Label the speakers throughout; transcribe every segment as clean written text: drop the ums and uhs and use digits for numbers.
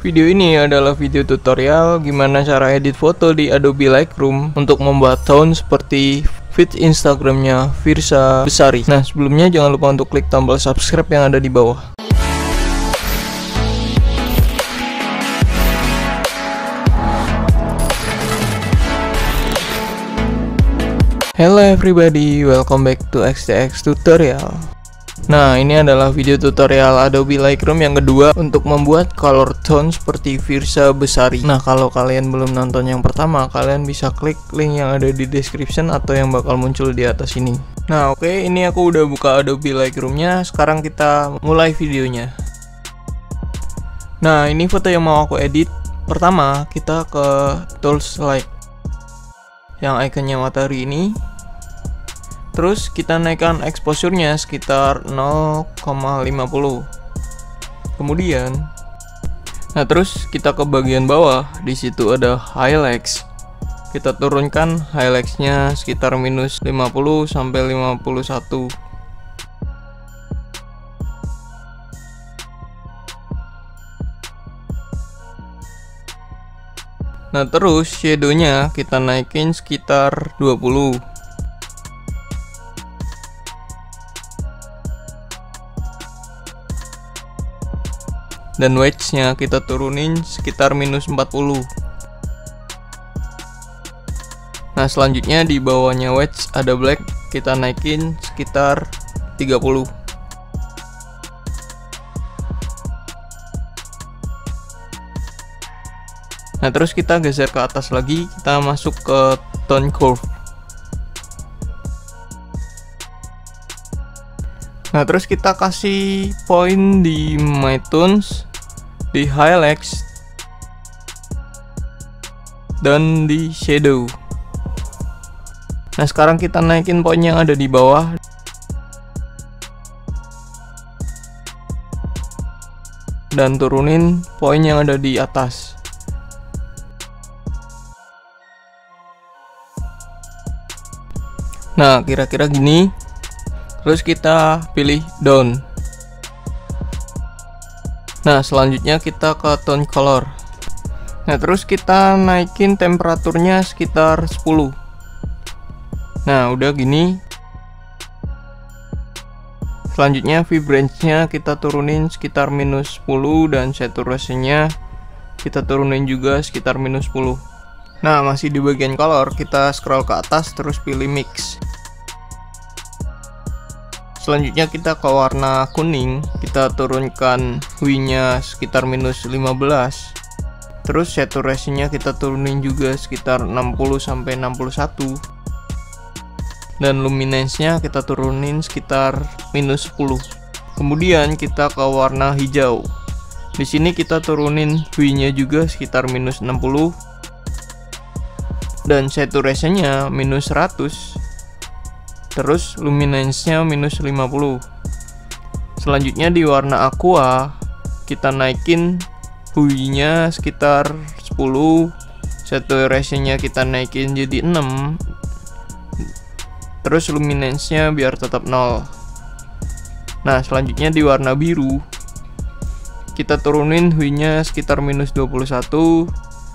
Speaker 1: Video ini adalah video tutorial gimana cara edit foto di Adobe Lightroom untuk membuat tone seperti feed Instagramnya Firsa Besari. Nah, sebelumnya jangan lupa untuk klik tombol subscribe yang ada di bawah. Hello everybody, welcome back to XTX Tutorial. Nah, ini adalah video tutorial Adobe Lightroom yang kedua untuk membuat color tone seperti Firsa Besari. Nah, kalau kalian belum nonton yang pertama, kalian bisa klik link yang ada di description atau yang bakal muncul di atas ini. Nah, oke, ini aku udah buka Adobe Lightroom-nya. Sekarang kita mulai videonya. Nah, ini foto yang mau aku edit. Pertama, kita ke Tools Light yang ikonnya matahari ini. Terus kita naikkan exposure-nya sekitar 0,50. Kemudian, nah terus kita ke bagian bawah, di situ ada highlights. Kita turunkan highlights-nya sekitar minus 50 sampai 51. Nah terus shadow-nya kita naikin sekitar 20. Dan wedge-nya kita turunin sekitar minus 40. Nah selanjutnya di bawahnya wedge ada black, kita naikin sekitar 30. Nah terus kita geser ke atas lagi, kita masuk ke tone curve. Nah terus kita kasih point di My Tones, di highlights, dan di shadow. Nah sekarang kita naikin point yang ada di bawah dan turunin point yang ada di atas. Nah kira-kira gini. Terus kita pilih down. Nah selanjutnya kita ke tone color. Nah terus kita naikin temperaturnya sekitar 10. Nah udah gini. Selanjutnya vibrance-nya kita turunin sekitar minus 10 dan saturasinya kita turunin juga sekitar minus 10. Nah masih di bagian color, kita scroll ke atas terus pilih mix. Selanjutnya kita ke warna kuning, kita turunkan hue-nya sekitar minus 15. Terus saturasinya kita turunin juga sekitar 60 sampai 61. Dan luminance-nya kita turunin sekitar minus 10. Kemudian kita ke warna hijau. Di sini kita turunin hue-nya juga sekitar minus 60. Dan saturasinya minus 100. Terus luminance-nya minus 50. Selanjutnya di warna aqua kita naikin hue-nya sekitar 10, saturasinya kita naikin jadi 6. Terus luminance-nya biar tetap 0. Nah selanjutnya di warna biru kita turunin hue-nya sekitar minus 21,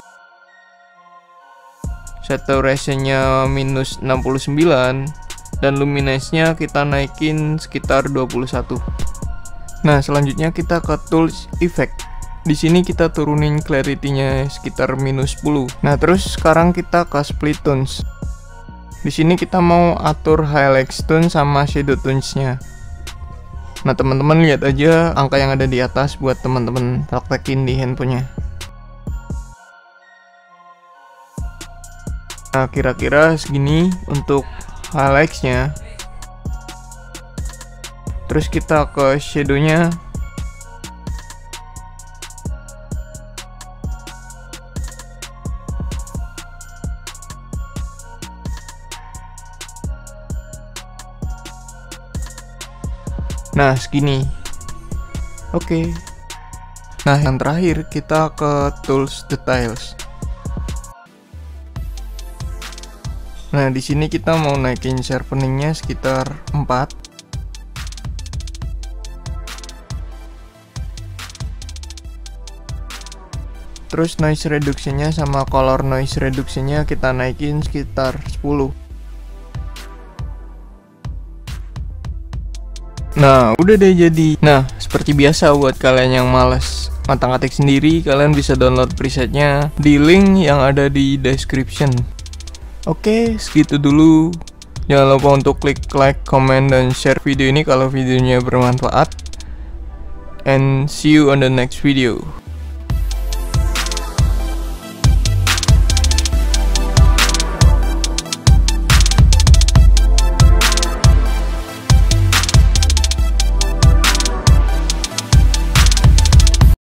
Speaker 1: saturasinya minus 69. Dan luminance-nya kita naikin sekitar 21. Nah, selanjutnya kita ke Tools Effect. Di sini kita turunin clarity-nya sekitar minus 10. Nah, terus sekarang kita ke Split Tones. Di sini kita mau atur highlight tone sama shadow tones-nya. Nah, teman-teman lihat aja angka yang ada di atas buat teman-teman praktekin di handphonenya. Nah, kira-kira segini untuk highlights-nya. Terus kita ke shadow-nya. Nah, segini. Oke. Nah, yang terakhir kita ke Tools Details. Nah, di sini kita mau naikin sharpening-nya sekitar 4. Terus noise reduction-nya sama color noise reduction-nya kita naikin sekitar 10. Nah, udah deh jadi. Nah, seperti biasa buat kalian yang males ngotak-ngatik sendiri, kalian bisa download presetnya di link yang ada di description. Oke, segitu dulu. Jangan lupa untuk klik like, comment, dan share video ini kalau videonya bermanfaat. And see you on the next video.